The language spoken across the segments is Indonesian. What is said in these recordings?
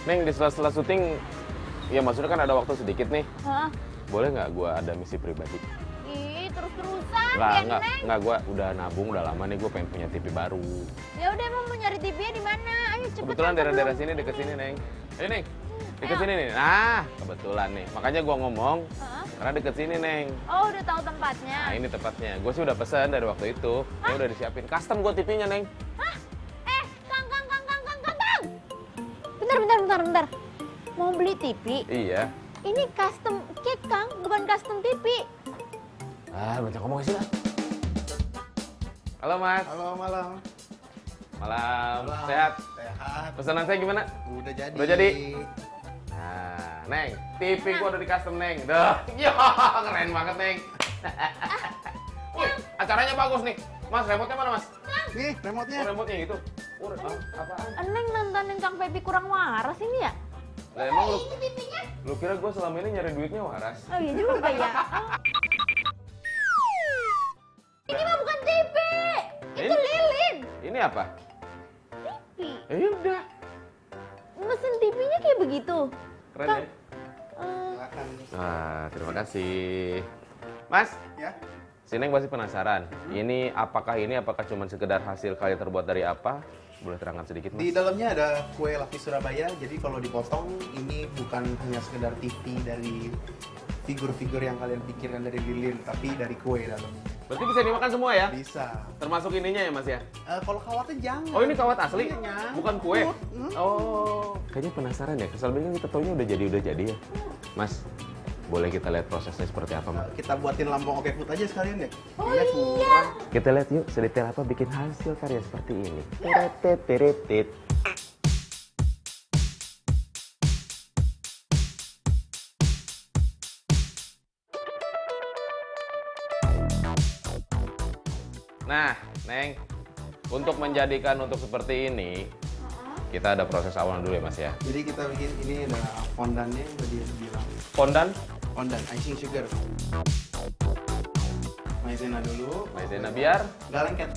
Neng, di sela-sela syuting, ya maksudnya kan ada waktu sedikit nih. Hah? Boleh nggak gue ada misi pribadi? Ih, terus-terusan Nggak, Neng. nggak. Gue udah nabung, udah lama nih. Gue pengen punya TV baru. Ya udah, emang mau nyari TV-nya di mana? Ayo cepet. Kebetulan daerah-daerah sini, deket sini, Neng. Ayo, Neng. Deket sini nih. Nah, kebetulan nih. Makanya gue ngomong, Hah? karena deket sini, Neng. Oh, udah tahu tempatnya. Nah, ini tepatnya. Gue sih udah pesan dari waktu itu. Ini udah disiapin. Custom gue TV-nya, Neng. Hah? Kang. Bentar. Mau beli TV? Iya. Ini custom cake, Kang, bukan custom TV. Ah, banyak ngomong sih lah. Halo, Mas. Halo, malam. Malam. Sehat? Sehat. Pesanan saya gimana? Udah jadi. Udah jadi? Nah, Neng, TV gua udah di custom, Neng. Duh, ya, keren banget, Neng. Wih, acaranya bagus nih. Mas, remote-nya mana, Mas? Nih, remote-nya. Oh, remote-nya itu. Apaan? Neng nontonin Kang Pepi kurang waras ini ya? Lah, emang lu kira gua selama ini nyari duitnya waras? Oh iya juga ya. Ini mah bukan TV. Itu lilin. Ini apa? TV. Ya udah. Mesin TV-nya kayak begitu. Keren Kang, ya? Silakan. Nah, terima kasih. Mas, Ya. si Neng pasti penasaran. Apakah cuma sekedar hasil karya terbuat dari apa? Boleh terangkan sedikit, Mas? Di dalamnya ada kue lapis Surabaya. Jadi kalau dipotong ini bukan hanya sekedar TV dari figur-figur yang kalian pikirkan dari lilin, tapi dari kue dalamnya. Berarti bisa dimakan semua ya? Bisa. Termasuk ininya ya, Mas ya? Kalau kawatnya jangan. Oh, ini kawat asli? Iya. Bukan kue? Hmm. Oh, kayaknya penasaran ya. Selama ini kita taunya udah jadi ya. Mas, boleh kita lihat prosesnya seperti apa, Mas? Kita buatin lambung oke food aja sekalian deh. Oh Iya, iya. kurang. Kita lihat yuk sedetail apa bikin hasil karya seperti ini. Teretet. Nah, Neng, untuk menjadikan untuk seperti ini, kita ada proses awal dulu ya, Mas ya. Jadi kita bikin ini ada fondannya yang tadi bilang. Fondan, Fondan, icing sugar. Maizena dulu. maizena biar. Nggak lengket.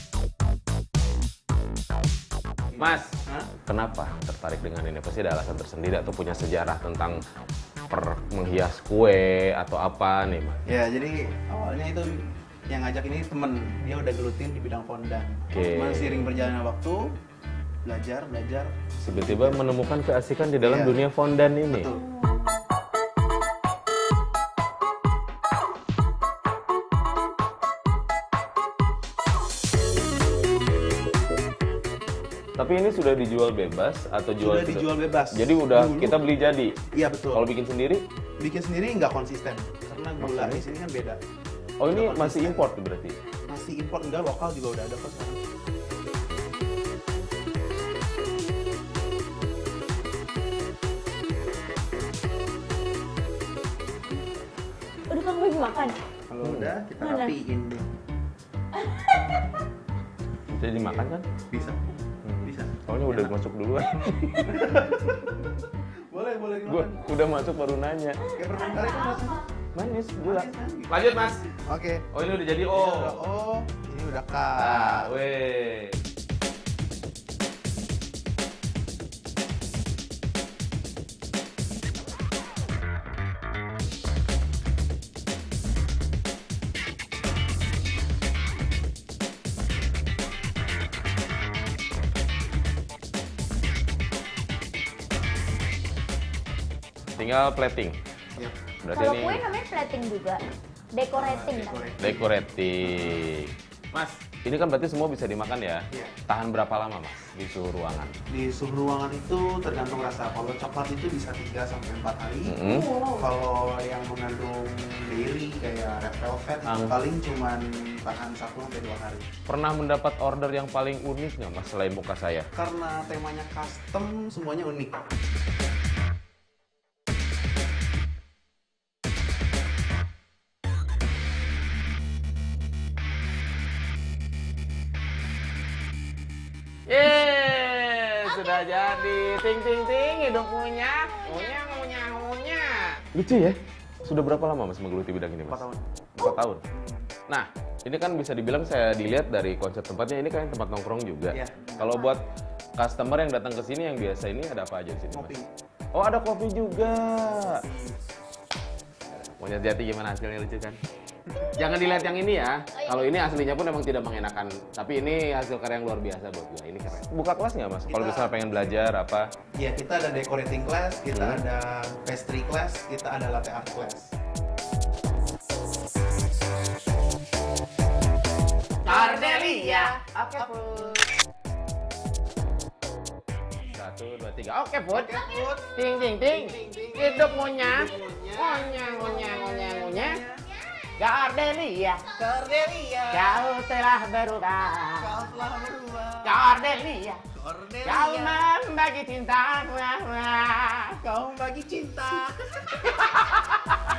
Mas, Hah? kenapa tertarik dengan ini? Pasti ada alasan tersendiri atau punya sejarah tentang menghias kue atau apa nih, Mas? Ya, jadi awalnya itu yang ngajak ini temen, dia udah gelutin di bidang fondan. Oke. Cuman seiring berjalannya waktu, belajar. Tiba-tiba menemukan keasikan di dalam Iya. dunia fondan ini. Betul. Tapi ini sudah dijual bebas atau jual Sudah dijual bebas. Jadi udah Dulu- kita beli jadi. Iya betul. Kalau bikin sendiri, Bikin sendiri nggak konsisten, karena gula di sini kan beda. oh ini Nggak masih konsisten. import berarti. Masih impor, enggak, lokal juga udah ada kok sekarang. Udah Kang Pepi makan? Kalau udah kita Mana? rapiin deh. Bisa dimakan kan? Bisa. Bisa. Soalnya udah masuk duluan. Boleh Gua dimakan. udah masuk baru nanya. Kayak permen karet kan rasanya. Manis gula. Manis kan? Lanjut, Mas. Oke. Oh ini udah jadi Ini oh. udah O, ini udah K. Nah, weh. Tinggal plating. Siap. Berarti Kalau ini kue namanya plating juga. Decorating kan? dekoratif. Mas, ini kan berarti semua bisa dimakan ya? Iya. Tahan berapa lama, Mas, di suhu ruangan? Di suhu ruangan itu tergantung rasa. Kalau coklat itu bisa 3 sampai 4 hari. Mm-mm. Kalau yang mengandung dairy kayak red velvet paling cuman tahan 1 sampai 2 hari. Pernah mendapat order yang paling unik nggak, Mas, selain muka saya? Karena temanya custom, semuanya unik. Yeay, sudah jadi. Ting ting ting, hidup punya. Lucu ya? Sudah berapa lama Mas menggeluti bidang ini, Mas? 4 tahun. 4 tahun. Nah, Ini kan bisa dibilang saya dilihat dari konsep tempatnya, ini kan tempat nongkrong juga. Iya. Kalau buat customer yang datang ke sini yang biasa ini ada apa aja di sini, Mas? Kopi. Oh, ada kopi juga. Monyet jati gimana hasilnya, lucu kan? Jangan dilihat yang ini ya. iya. Kalau ini aslinya pun emang tidak mengenakan. Tapi ini hasil karya yang luar biasa buat gue. Ini keren. Buka kelas nggak, Mas? Kalau Kita- misalnya pengen belajar apa? Ya, kita ada decorating class, kita Hmm. ada pastry class, kita ada latte art class. Cordelia. Oke, Put. 1, 2, 3. Oke, Put. Ting, ting, ting. Hidup ngunyah. Ngunyah, ngunyah, ngunyah, ngunyah. Cordelia. Cordelia. Kau telah berubah. Kau telah berubah. Cordelia. Cordelia. Kau membagi cinta. Kau bagi cinta.